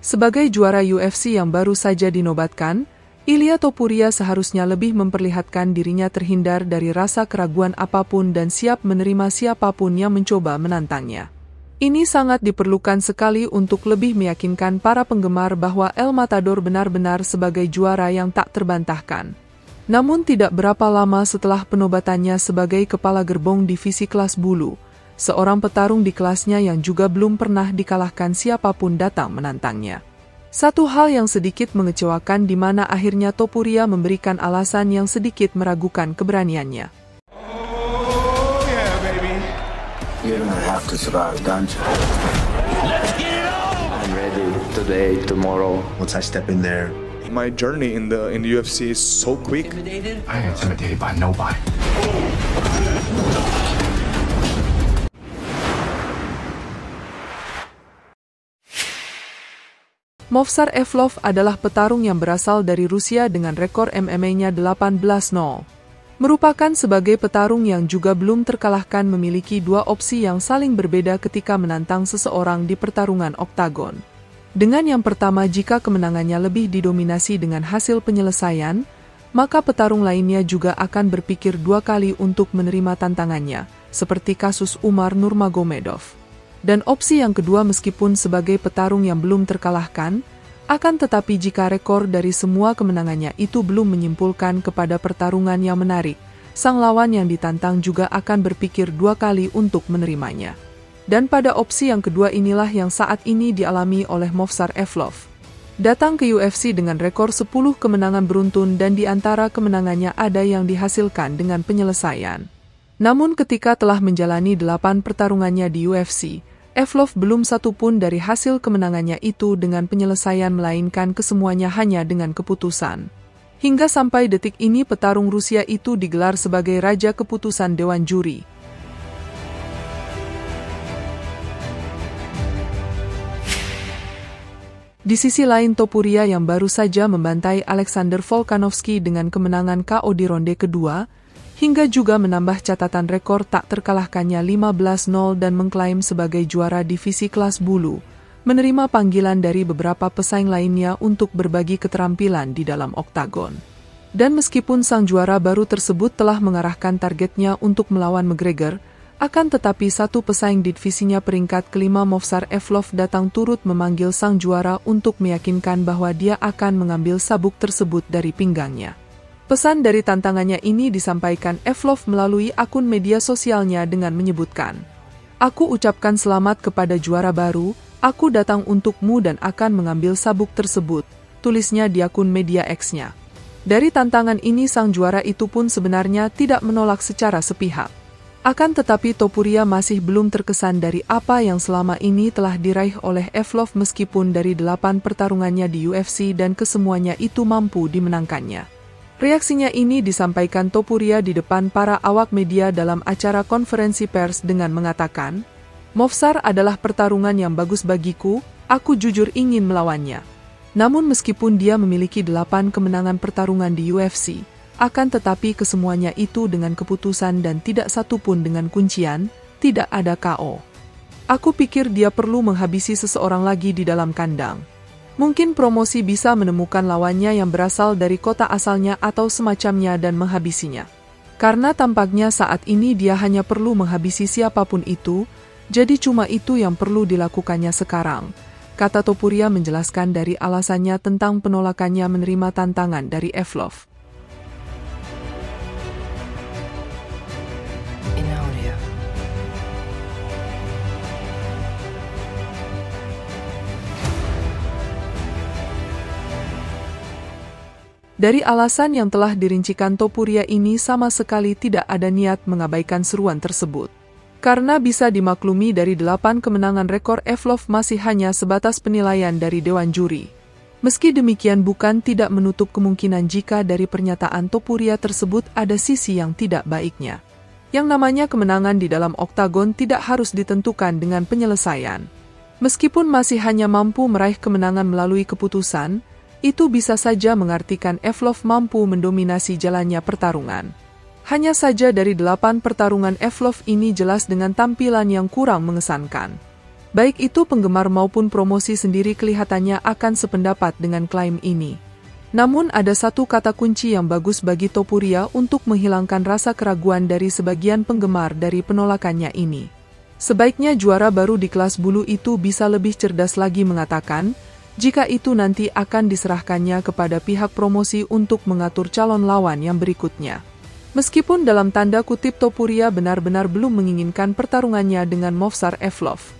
Sebagai juara UFC yang baru saja dinobatkan, Ilia Topuria seharusnya lebih memperlihatkan dirinya terhindar dari rasa keraguan apapun dan siap menerima siapapun yang mencoba menantangnya. Ini sangat diperlukan sekali untuk lebih meyakinkan para penggemar bahwa El Matador benar-benar sebagai juara yang tak terbantahkan. Namun tidak berapa lama setelah penobatannya sebagai kepala gerbong divisi kelas bulu, seorang petarung di kelasnya yang juga belum pernah dikalahkan siapapun datang menantangnya. Satu hal yang sedikit mengecewakan di mana akhirnya Topuria memberikan alasan yang sedikit meragukan keberaniannya. Oh yeah, baby. You're gonna have to survive, don't you? Let's get it on! I'm ready today, tomorrow. Once I step in there. My journey in the UFC is so quick. I ain't intimidated by nobody. Movsar Evlov adalah petarung yang berasal dari Rusia dengan rekor MMA-nya 18-0. Merupakan sebagai petarung yang juga belum terkalahkan memiliki dua opsi yang saling berbeda ketika menantang seseorang di pertarungan oktagon. Dengan yang pertama, jika kemenangannya lebih didominasi dengan hasil penyelesaian, maka petarung lainnya juga akan berpikir dua kali untuk menerima tantangannya, seperti kasus Umar Nurmagomedov. Dan opsi yang kedua, meskipun sebagai petarung yang belum terkalahkan, akan tetapi jika rekor dari semua kemenangannya itu belum menyimpulkan kepada pertarungan yang menarik, sang lawan yang ditantang juga akan berpikir dua kali untuk menerimanya. Dan pada opsi yang kedua inilah yang saat ini dialami oleh Movsar Evlov. Datang ke UFC dengan rekor 10 kemenangan beruntun dan di antara kemenangannya ada yang dihasilkan dengan penyelesaian. Namun ketika telah menjalani 8 pertarungannya di UFC, Evlov belum satu pun dari hasil kemenangannya itu dengan penyelesaian melainkan kesemuanya hanya dengan keputusan. Hingga sampai detik ini petarung Rusia itu digelar sebagai Raja Keputusan Dewan Juri. Di sisi lain, Topuria yang baru saja membantai Alexander Volkanovski dengan kemenangan KO di ronde kedua, hingga juga menambah catatan rekor tak terkalahkannya 15-0 dan mengklaim sebagai juara divisi kelas bulu, menerima panggilan dari beberapa pesaing lainnya untuk berbagi keterampilan di dalam oktagon. Dan meskipun sang juara baru tersebut telah mengarahkan targetnya untuk melawan McGregor, akan tetapi satu pesaing di divisinya peringkat kelima Movsar Evlov datang turut memanggil sang juara untuk meyakinkan bahwa dia akan mengambil sabuk tersebut dari pinggangnya. Pesan dari tantangannya ini disampaikan Evlov melalui akun media sosialnya dengan menyebutkan, "Aku ucapkan selamat kepada juara baru, aku datang untukmu dan akan mengambil sabuk tersebut," tulisnya di akun media X-nya. Dari tantangan ini sang juara itu pun sebenarnya tidak menolak secara sepihak. Akan tetapi Topuria masih belum terkesan dari apa yang selama ini telah diraih oleh Evlov meskipun dari 8 pertarungannya di UFC dan kesemuanya itu mampu dimenangkannya. Reaksinya ini disampaikan Topuria di depan para awak media dalam acara konferensi pers dengan mengatakan, "Movsar adalah pertarungan yang bagus bagiku, aku jujur ingin melawannya. Namun meskipun dia memiliki 8 kemenangan pertarungan di UFC, akan tetapi kesemuanya itu dengan keputusan dan tidak satu pun dengan kuncian, tidak ada KO. Aku pikir dia perlu menghabisi seseorang lagi di dalam kandang. Mungkin promosi bisa menemukan lawannya yang berasal dari kota asalnya atau semacamnya dan menghabisinya. Karena tampaknya saat ini dia hanya perlu menghabisi siapapun itu, jadi cuma itu yang perlu dilakukannya sekarang," kata Topuria menjelaskan dari alasannya tentang penolakannya menerima tantangan dari Evlov. Dari alasan yang telah dirincikan Topuria ini sama sekali tidak ada niat mengabaikan seruan tersebut. Karena bisa dimaklumi dari 8 kemenangan rekor Evlov masih hanya sebatas penilaian dari Dewan Juri. Meski demikian bukan tidak menutup kemungkinan jika dari pernyataan Topuria tersebut ada sisi yang tidak baiknya. Yang namanya kemenangan di dalam oktagon tidak harus ditentukan dengan penyelesaian. Meskipun masih hanya mampu meraih kemenangan melalui keputusan, itu bisa saja mengartikan Evlov mampu mendominasi jalannya pertarungan. Hanya saja dari 8 pertarungan Evlov ini jelas dengan tampilan yang kurang mengesankan. Baik itu penggemar maupun promosi sendiri kelihatannya akan sependapat dengan klaim ini. Namun ada satu kata kunci yang bagus bagi Topuria untuk menghilangkan rasa keraguan dari sebagian penggemar dari penolakannya ini. Sebaiknya juara baru di kelas bulu itu bisa lebih cerdas lagi mengatakan, jika itu nanti akan diserahkannya kepada pihak promosi untuk mengatur calon lawan yang berikutnya. Meskipun dalam tanda kutip Topuria benar-benar belum menginginkan pertarungannya dengan Movsar Evlov.